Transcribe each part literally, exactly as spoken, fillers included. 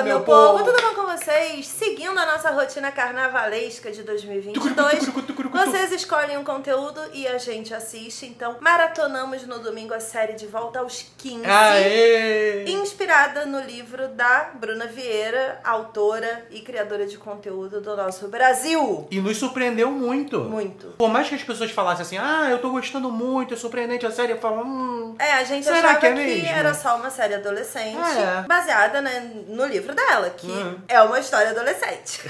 Fala, meu povo, tudo bom com vocês? Seguindo a nossa rotina carnavalesca de dois mil e vinte e dois, vocês escolhem um conteúdo e a gente assiste. Então, maratonamos no domingo a série De Volta aos quinze, Aê! inspirada no livro da Bruna Vieira, autora e criadora de conteúdo do nosso Brasil. E nos surpreendeu muito. Muito. Por mais que as pessoas falassem assim, ah, eu tô gostando muito, é surpreendente a série, eu falo, hum... É, a gente será achava que, é que mesmo? era só uma série adolescente, É. baseada, né, no livro dela, que Hum. é uma história adolescente.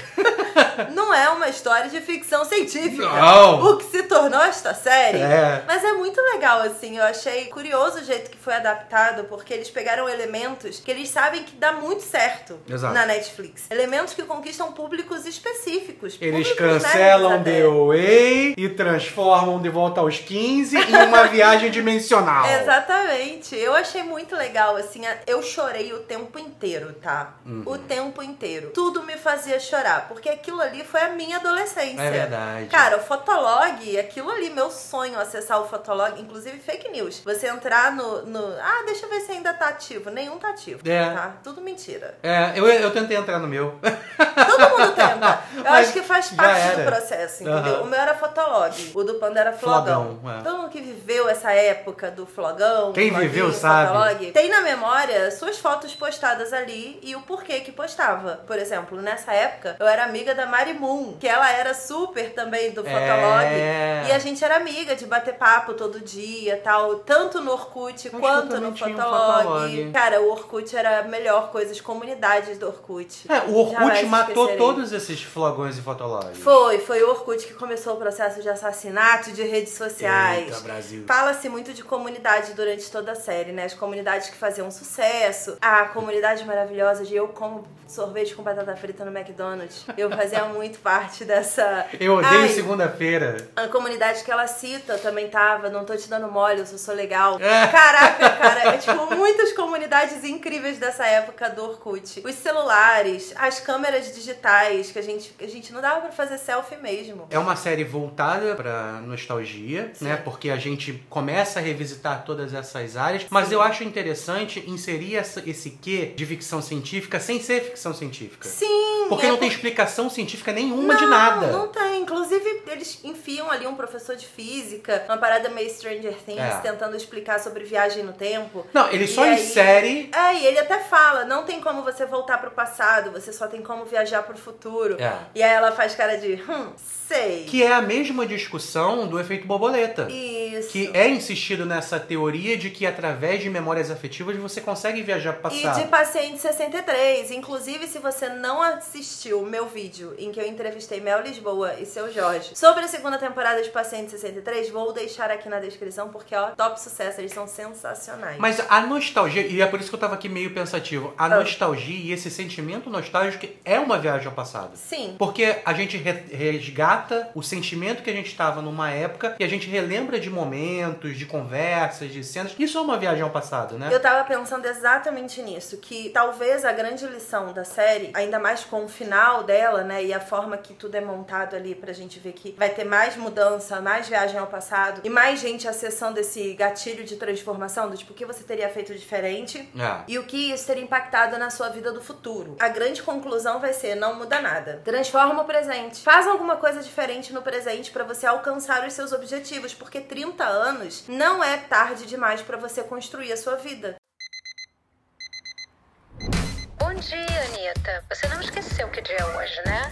Não é uma história de ficção científica. Não. O que se tornou esta série. É. Mas é muito legal, assim. Eu achei curioso o jeito que foi adaptado, porque eles pegaram elementos que eles sabem que dá muito certo. Exato. Na Netflix. Elementos que conquistam públicos específicos. Eles públicos cancelam nerds The até. Way e transformam De Volta aos quinze em uma viagem dimensional. Exatamente. Eu achei muito legal, assim. Eu chorei o tempo inteiro, tá? Uhum. O tempo inteiro. Tudo me fazia chorar, porque aquilo ali foi a minha adolescência. É verdade. Cara, o Fotolog, aquilo ali, meu sonho, acessar o Fotolog, inclusive fake news. Você entrar no, no... Ah, deixa eu ver se ainda tá ativo. Nenhum tá ativo, É. tá? Tudo mentira. É, eu, eu tentei entrar no meu. Todo mundo tenta. Eu Mas acho que faz já parte era. do processo, entendeu? Uhum. O meu era Fotolog, o do Panda era Flogão. Flogão, é. Todo mundo que viveu essa época do Flogão, Quem Floguinho, viveu sabe. Fotolog, tem na memória suas fotos postadas ali e o porquê que postava. Por exemplo, nessa época, eu era amiga da Mari Moon, que ela era super também do Fotolog. É. E a gente era amiga de bater papo todo dia, tal, tanto no Orkut que eu quanto também no tinha um Fotolog. Fotolog. Cara, o Orkut era a melhor coisa, as comunidades do Orkut. É, o Orkut Jamais matou esquecerei. todos esses flogões e fotologs. Foi, foi o Orkut que começou o processo de assassinato de redes sociais. Eita, Brasil. Fala-se muito de comunidade durante toda a série, né? As comunidades que faziam sucesso. A comunidade maravilhosa de eu como sorvete com batata frita no McDonald's. Eu fazia muito parte dessa... Eu odeio Ai, segunda-feira. a comunidade que ela cita também tava, não tô te dando mole, eu só sou legal. É. Caraca, cara, é tipo muitas comunidades incríveis dessa época do Orkut. Os celulares, as câmeras digitais, que a gente, que a gente não dava pra fazer selfie mesmo. É uma série voltada pra nostalgia, Sim. né? Porque a gente começa a revisitar todas essas áreas. Mas Sim. eu acho interessante inserir essa, esse quê de ficção científica sem ser ficção científica. Sim! Porque é não tem por- explicação científica nenhuma não, de nada. Não tem. Inclusive, eles enfiam ali um professor de física, uma parada meio Stranger Things, É. tentando explicar sobre viagem no tempo. Não, ele E só aí- insere... É, e ele até fala, não tem como você voltar pro passado, você só tem como viajar pro futuro. É. E aí ela faz cara de, hum, sei. Que é a mesma discussão do efeito borboleta. Isso. Que é insistido nessa teoria de que através de memórias afetivas você consegue viajar pro E passado. de Paciente sessenta e três. Inclusive, se você não assistiu o meu vídeo em que eu entrevistei Mel Lisboa e seu Jorge sobre a segunda temporada de Paciente sessenta e três, vou deixar aqui na descrição porque, ó, top sucesso, eles são sensacionais. Mas a nostalgia, e é por isso que eu tava aqui meio pensativo, a Ah. nostalgia e esse sentimento nostálgico é uma viagem ao passado. Sim. Porque a gente re- resgata o sentimento que a gente estava numa época e a gente relembra de momentos, de conversas, de cenas. Isso é uma viagem ao passado, né? Eu tava pensando exatamente nisso, que talvez a grande lição da série, ainda mais com o final dela, né, e a forma que tudo é montado ali pra gente ver que vai ter mais mudança, mais viagem ao passado e mais gente acessando esse gatilho de transformação, do tipo, o que você teria feito diferente É. e o que isso teria impactado na sua vida do futuro. A grande conclusão vai ser, não muda nada. Transforma o presente. Faz alguma coisa diferente no presente pra você alcançar os seus objetivos, porque trinta anos não é tarde demais pra você construir a sua vida. Bom dia, Anitta. Você não esqueceu que dia é hoje, né?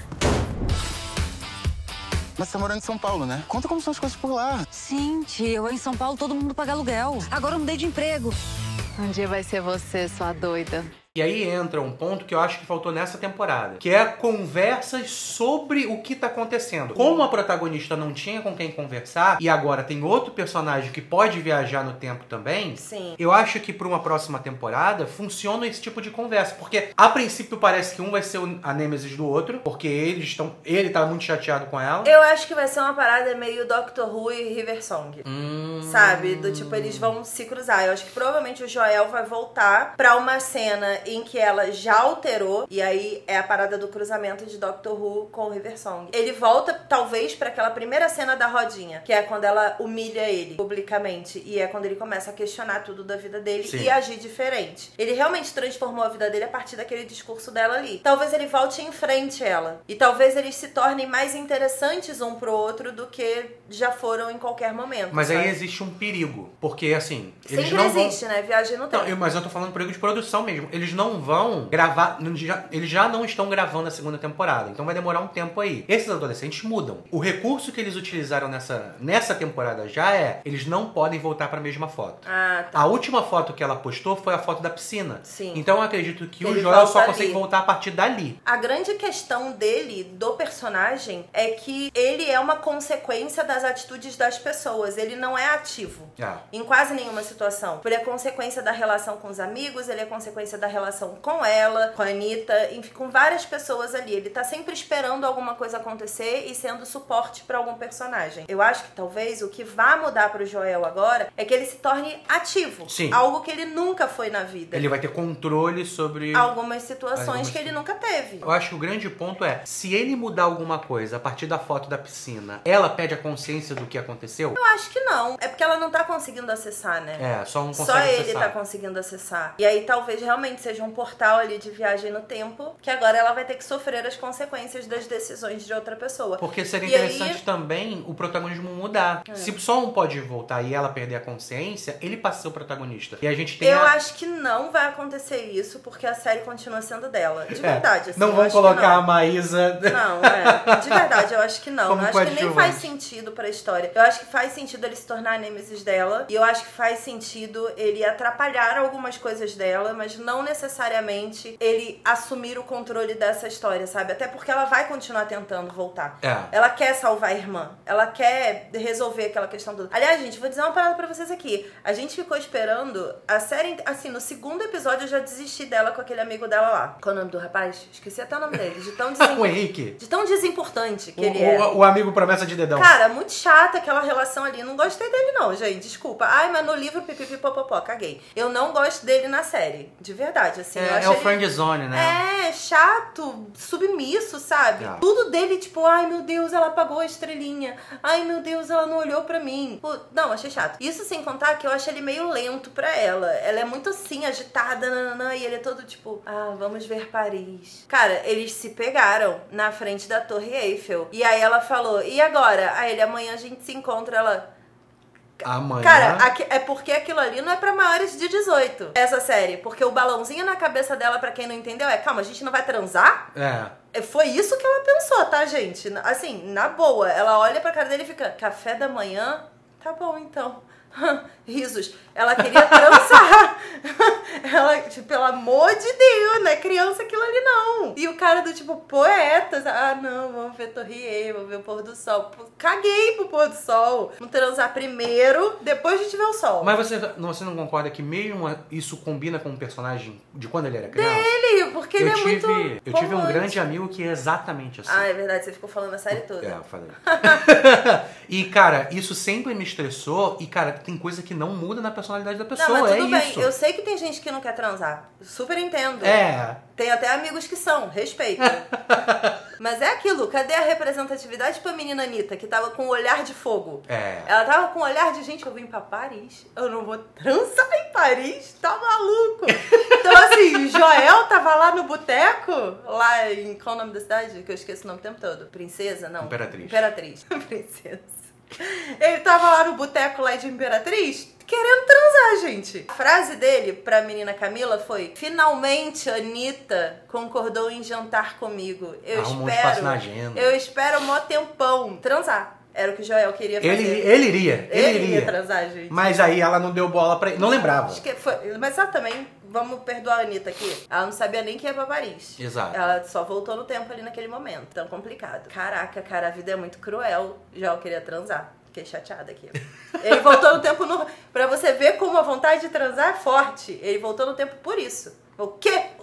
Mas você tá morando em São Paulo, né? Conta como são as coisas por lá. Sim, tio. Em São Paulo todo mundo paga aluguel. Agora eu mudei de emprego. Um dia vai ser você, sua doida. E aí entra um ponto que eu acho que faltou nessa temporada, que é conversas sobre o que tá acontecendo. Como a protagonista não tinha com quem conversar, e agora tem outro personagem que pode viajar no tempo também, Sim. eu acho que para uma próxima temporada funciona esse tipo de conversa. Porque a princípio parece que um vai ser a nêmesis do outro, porque eles estão. Ele tá muito chateado com ela. Eu acho que vai ser uma parada meio Doctor Who e River Song. Hum... Sabe? Do tipo, eles vão se cruzar. Eu acho que provavelmente o Joel vai voltar pra uma cena em que ela já alterou, e aí é a parada do cruzamento de Doctor Who com o River Song. Ele volta, talvez, pra aquela primeira cena da rodinha, que é quando ela humilha ele publicamente, e é quando ele começa a questionar tudo da vida dele Sim. e agir diferente. Ele realmente transformou a vida dele a partir daquele discurso dela ali. Talvez ele volte em frente ela, e talvez eles se tornem mais interessantes um pro outro do que já foram em qualquer momento. Mas sabe? aí existe um perigo, porque assim, eles Sempre não vão... existe, né? Viagem no tempo. Não, eu- mas eu tô falando perigo de produção mesmo. Eles não vão gravar, não- já- eles já não estão gravando a segunda temporada, então vai demorar um tempo aí. Esses adolescentes mudam. O recurso que eles utilizaram nessa, nessa temporada já é, eles não podem voltar pra mesma foto. Ah, tá. A última foto que ela postou foi a foto da piscina. Sim. Então eu acredito que Ele o Joel volta só ali. consegue voltar a partir dali. A grande questão dele, do personagem, é que ele é uma consequência das atitudes das pessoas. Ele não é ativo. É. Em quase nenhuma situação. Ele é consequência da relação com os amigos, ele é consequência da relação com ela, com a Anitta, enfim, com várias pessoas ali. Ele tá sempre esperando alguma coisa acontecer e sendo suporte pra algum personagem. Eu acho que talvez o que vá mudar pro Joel agora é que ele se torne ativo. Sim. Algo que ele nunca foi na vida. Ele vai ter controle sobre... Algumas situações Algumas que ele nunca teve. Eu acho que o grande ponto é, se ele mudar alguma coisa a partir da foto da piscina, ela perde a consciência do que aconteceu? Eu acho que não. É porque ela não tá conseguindo acessar, né? É, só não consegue Só ele acessar. tá conseguindo acessar. E aí talvez realmente seja um portal ali de viagem no tempo, que agora ela vai ter que sofrer as consequências das decisões de outra pessoa. Porque seria E interessante aí- também o protagonismo mudar. É. Se só um pode voltar e ela perder a consciência, ele passa a ser o protagonista. E a gente tem Eu a... acho que não vai acontecer isso, porque a série continua sendo dela. De É, verdade, assim. não eu vão acho que colocar a não. Maísa... Não, é. De verdade, eu acho que não. Como Eu acho que nem coadjuvante. faz sentido pra história. Eu acho que faz sentido ele se tornar a nêmesis dela. E eu acho que faz sentido ele atrapalhar algumas coisas dela, mas não necessariamente ele assumir o controle dessa história, sabe? Até porque ela vai continuar tentando voltar. É. Ela quer salvar a irmã. Ela quer resolver aquela questão do... Aliás, gente, vou dizer uma parada pra vocês aqui. A gente ficou esperando a série... Assim, no segundo episódio eu já desisti dela com aquele amigo dela lá. Qual é o nome do rapaz? Esqueci até o nome dele. De tão, desim... o Henrique. de tão desimportante que O, ele é. o, o amigo promessa de dedão. Cara, muito chata aquela relação ali. Não gostei dele não, gente. Desculpa. Ai, mas no livro pipipipopopó, caguei. Eu não gosto dele na série. De verdade, assim. eu é, acho é o ele... friend zone, né? É, chato, submisso, sabe? É. Tudo dele, tipo, ai meu Deus, ela apagou a estrelinha. Ai meu Deus, ela não olhou pra mim. Pô, não, achei chato. Isso sem contar que eu acho ele meio lento pra ela. Ela é muito assim, agitada, nananã, e ele é todo tipo, ah, vamos ver Paris. Cara, eles se pegaram na frente da Torre Eiffel. E aí ela falou, e agora? Aí ele, amanhã a gente se encontra, ela... Amanhã... Cara, aqui- é porque aquilo ali não é pra maiores de dezoito, essa série. Porque o balãozinho na cabeça dela, pra quem não entendeu, é, calma, a gente não vai transar? É. Foi isso que ela pensou, tá, gente? Assim, na boa. Ela olha pra cara dele e fica, café da manhã? Tá bom, então. Risos. Ela queria transar. Ela, tipo, pelo amor de Deus, não é criança aquilo ali, não. E o cara do tipo, poeta. Ah, não, vamos ver Torre Eiffel, vamos ver o pôr do sol. Pô, caguei pro pôr do sol. Vamos transar primeiro, depois a gente vê o sol. Mas você, não- você não concorda que mesmo isso combina com o personagem de quando ele era criança? Ele, porque ele eu é tive, muito eu tive um romântico. grande amigo que é exatamente assim. Ah, é verdade, você ficou falando a série toda. É, eu falei. E, cara, isso sempre me estressou. E, cara, tem coisa que não muda na personalidade da pessoa. Não, mas é tudo bem. isso. Eu sei que tem gente que não quer transar. Super entendo. É. Tem até amigos que são, respeito. Mas é aquilo, cadê a representatividade pra menina Anitta, que tava com o olhar de fogo? É. Ela tava com o olhar de, gente, eu vim pra Paris, eu não vou transar em Paris, tá maluco? Então assim, Joel tava lá no boteco, lá em, qual é o nome da cidade? Que eu esqueço o nome o tempo todo. Princesa? Não. Imperatriz. Imperatriz. Princesa. Ele tava lá no boteco lá de Imperatriz, querendo transar, gente. A frase dele pra menina Camila foi: finalmente a Anitta concordou em jantar comigo. Eu Arrumou um espero. espaço na agenda. Eu espero mó tempão. Transar. Era o que o Joel queria fazer. Ele, ele iria. Ele, Ele iria. ia transar, gente. Mas aí ela não deu bola pra ele. Não lembrava. Acho que foi, mas ela também, vamos perdoar a Anitta aqui. Ela não sabia nem que ia pra Paris. Exato. Ela só voltou no tempo ali naquele momento. Tão complicado. Caraca, cara, a vida é muito cruel. Já eu queria transar. Fiquei chateada aqui. Ele voltou no tempo no... pra você ver como a vontade de transar é forte. Ele voltou no tempo por isso. O quê?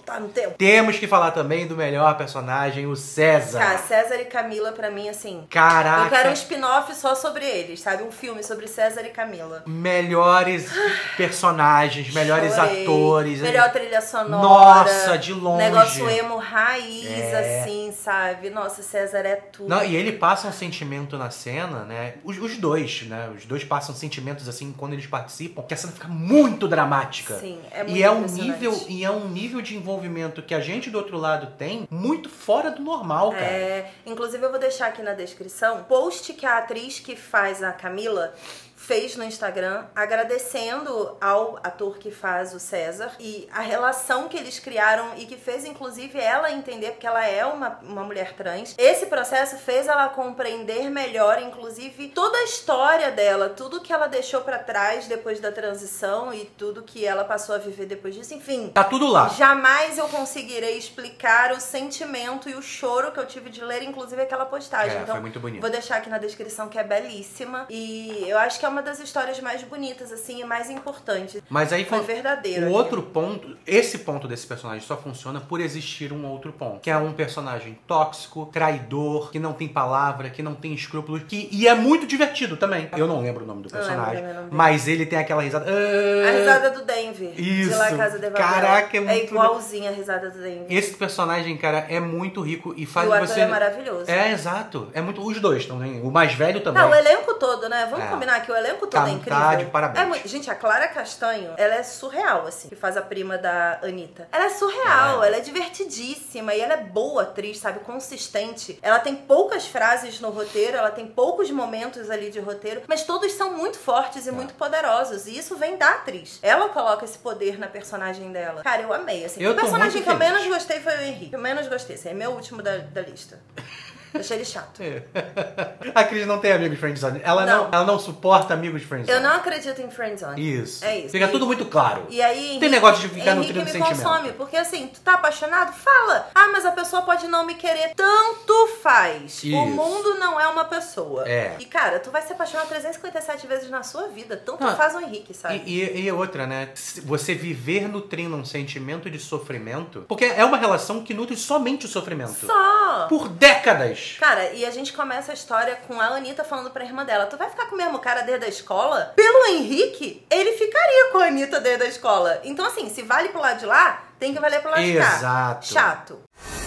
tá no tempo. Temos que falar também do melhor personagem, o César. Cara, César e Camila, pra mim, assim... Caraca. Eu quero um spin-off só sobre eles, sabe? Um filme sobre César e Camila. Melhores personagens, melhores Chorei. atores. Melhor trilha sonora. Nossa, de longe. Negócio emo raiz, É. assim, sabe? Nossa, César é tudo. Não, e ele passa um sentimento na cena, né? Os, os dois, né? Os dois passam sentimentos, assim, quando eles participam, que a cena fica muito dramática. Sim, é muito e é um impressionante. nível E é um nível de envolvimento que a gente do outro lado tem muito fora do normal, cara. É, inclusive eu vou deixar aqui na descrição post que a atriz que faz a Camila fez no Instagram, agradecendo ao ator que faz o César e a relação que eles criaram e que fez, inclusive, ela entender, porque ela é uma, uma mulher trans. Esse processo fez ela compreender melhor, inclusive, toda a história dela, tudo que ela deixou pra trás depois da transição e tudo que ela passou a viver depois disso. Enfim, Tá tudo lá. jamais eu conseguirei explicar o sentimento e o choro que eu tive de ler, inclusive, aquela postagem. É, então, foi muito bonito. vou deixar aqui na descrição, que é belíssima. E eu acho que é uma das histórias mais bonitas, assim, e mais importantes. Mas aí Foi foi verdadeiro. o aqui. outro ponto, esse ponto desse personagem só funciona por existir um outro ponto, que é um personagem tóxico, traidor, que não tem palavra, que não tem escrúpulos, que e é muito divertido também. Eu não lembro o nome do Eu lembro personagem, também o nome dele. mas ele tem aquela risada. A risada do Denver. Isso. De La Casa de Papel. Caraca, é muito É igualzinha a risada do Denver. Esse personagem, cara, é muito rico e E faz o ator você é maravilhoso. É, exato. É muito os dois também. O mais velho também. Não, o elenco todo, né? Vamos É. combinar que o elenco todo Tá- é incrível. tá de parabéns. É muito- Gente, a Clara Castanho, ela é surreal, assim, que faz a prima da Anitta. Ela é surreal, É. ela é divertidíssima e ela é boa atriz, sabe? Consistente. Ela tem poucas frases no roteiro, ela tem poucos momentos ali de roteiro, mas todos são muito fortes e É. muito poderosos. E isso vem da atriz. Ela coloca esse poder na personagem dela. Cara, eu amei, assim. Eu o tô personagem muito que eu feliz. menos gostei foi o Henrique. Eu menos gostei, assim, é meu último da, da lista. Achei ele chato. É. A Cris não tem amigos de friendzone. Ela não. Não. ela não suporta amigos de friendzone. Eu não acredito em friendzone. Isso. É isso. Fica E- tudo muito claro. E aí, Tem negócio de ficar Henrique nutrindo me sentimento. consome, porque assim, tu tá apaixonado? Fala. Ah, mas a pessoa pode não me querer. Tanto faz. Isso. O mundo não é uma pessoa. É. E cara, tu vai se apaixonar trezentas e cinquenta e sete vezes na sua vida. Tanto Ah, faz o Henrique, sabe? E, e, e outra, né? Se Você viver nutrindo um sentimento de sofrimento. Porque é uma relação que nutre somente o sofrimento. Só. Por décadas. Cara, e a gente começa a história com a Anitta falando pra irmã dela: tu vai ficar com o mesmo cara desde a escola? Pelo Henrique, ele ficaria com a Anitta desde a escola. Então, assim, se vale pro lado de lá, tem que valer pro lado de cá. Exato. Chato.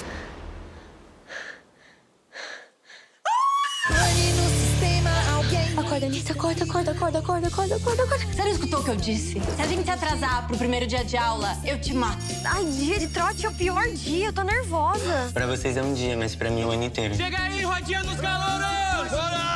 Acorda, Alice, acorda, acorda, acorda, acorda, acorda, acorda, acorda. Você não escutou o que eu disse? Se a gente se atrasar pro primeiro dia de aula, eu te mato. Ai, dia de trote é o pior dia, eu tô nervosa. Pra vocês é um dia, mas pra mim é o ano inteiro. Chega aí, rodinha dos calouros!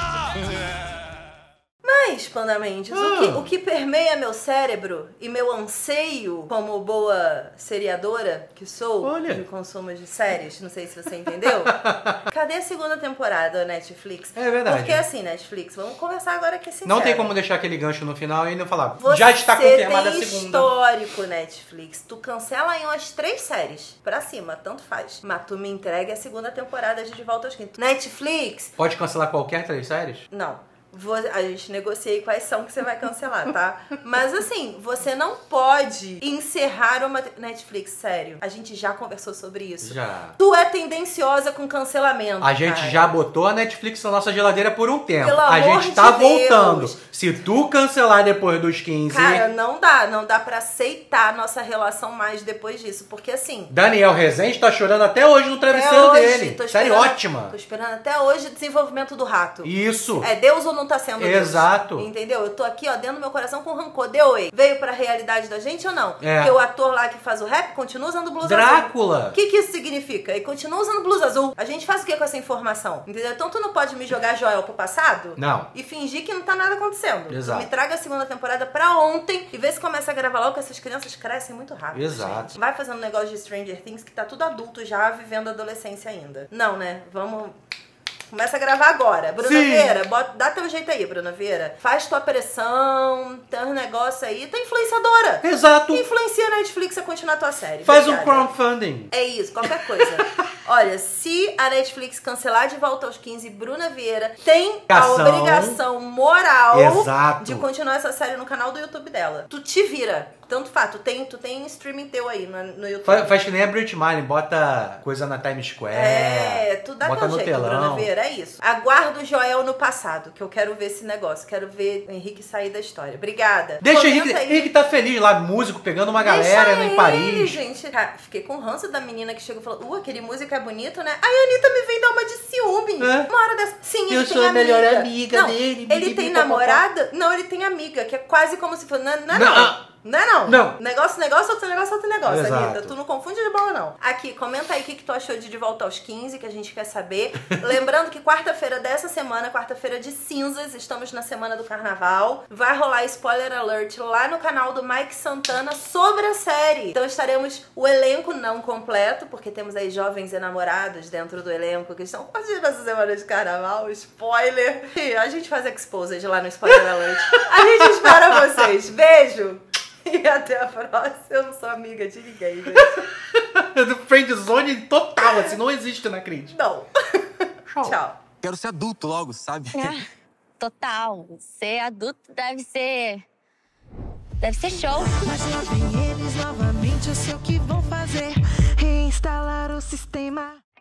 Mas, Panda Mendes, o, Ah. que, o que permeia meu cérebro e meu anseio como boa seriadora que sou Olha. de consumo de séries, não sei se você entendeu, cadê a segunda temporada, Netflix? É verdade. Porque assim, Netflix, vamos conversar agora aqui sincero. Não tem como deixar aquele gancho no final e ainda falar. Você Já está confirmada a tem segunda. histórico, Netflix. Tu cancela aí umas três séries pra cima, tanto faz. Mas tu me entrega a segunda temporada de De Volta aos Quintos. Netflix, Pode cancelar qualquer três séries? não. Vou- a gente negocia aí quais são que você vai cancelar, tá? Mas assim, você não pode encerrar uma Netflix, sério. A gente já conversou sobre isso. Já. Tu é tendenciosa com cancelamento. A gente cara. já botou a Netflix na nossa geladeira por um tempo. Pelo a amor gente tá de voltando. Deus. Se tu cancelar depois dos quinze. Cara, não dá, não dá pra aceitar a nossa relação mais depois disso. Porque assim. Daniel Rezende tá chorando até hoje no Até travesseiro hoje, dele. tô Série esperando- ótima. Tô esperando até hoje o desenvolvimento do rato. Isso. É Deus ou não tá sendo Deus? Exato. Entendeu? Eu tô aqui, ó, dentro do meu coração com rancor. Deu, ei? Veio pra realidade da gente ou não? É. Porque o ator lá que faz o rap continua usando blusa azul. Drácula. O que que isso significa? Ele continua usando blusa azul. A gente faz o que com essa informação? Entendeu? Então tu não pode me jogar Joel pro passado? Não. E fingir que não tá nada acontecendo. Exato. Tu me traga a segunda temporada pra ontem e vê se começa a gravar logo, que essas crianças crescem muito rápido. Exato. gente. Vai fazendo um negócio de Stranger Things que tá tudo adulto já, vivendo a adolescência ainda. Não, né? Vamos... Começa a gravar agora. Bruna Sim. Vieira, bota, dá teu jeito aí, Bruna Vieira. Faz tua pressão, tem um negócio aí. Tu é influenciadora. Exato. Influencia a Netflix a continuar tua série. Faz um Obrigada. crowdfunding. É isso, qualquer coisa. Olha, se a Netflix cancelar De Volta aos quinze, Bruna Vieira tem Ação. a obrigação moral Exato. de continuar essa série no canal do YouTube dela. Tu te vira. Tanto faz, tu tem, tu tem streaming teu aí no, no YouTube. Faz, faz que nem a Brit Marlin, bota coisa na Times Square. É, tu dá bota teu no jeito, telão. Bruna Vieira, é isso. Aguardo o Joel no passado, que eu quero ver esse negócio. Quero ver o Henrique sair da história. Obrigada. Deixa o Comenta Henrique, aí. Henrique tá feliz lá, músico, pegando uma Deixa galera ele, em Paris. gente. Cara, fiquei com ranço da menina que chegou e falou: Uh, aquele músico é bonito, né? Aí a Anitta me vem dar uma de ciúme. É? Uma hora dessa. Sim, Eu ele sou tem a melhor amiga. amiga não, dele, Ele bibi, tem papapá. namorada? Não, ele tem amiga, que é quase como se fosse. Não, não, Não, não. ah. Não é não. Não. Negócio, negócio, outro negócio, outro negócio, Exato. Anitta. Tu não confunde de bola, não. Aqui, comenta aí o que, que tu achou de De Volta aos quinze, que a gente quer saber. Lembrando que quarta-feira dessa semana, quarta-feira de cinzas, estamos na semana do carnaval. Vai rolar spoiler alert lá no canal do Mike Santana sobre a série. Então estaremos o elenco não completo, porque temos aí jovens enamorados dentro do elenco que estão curtindo essa semana de carnaval. Spoiler. E a gente faz exposed lá no spoiler alert. A gente espera vocês. Beijo! E até a próxima. Eu não sou amiga de ninguém, gente. Do friendzone total, assim, não existe na crise. Não. Tchau. Quero ser adulto logo, sabe? Ah, total. Ser adulto deve ser... Deve ser show. Mas lá vem eles novamente, eu sei o que vão fazer. Reinstalar o sistema.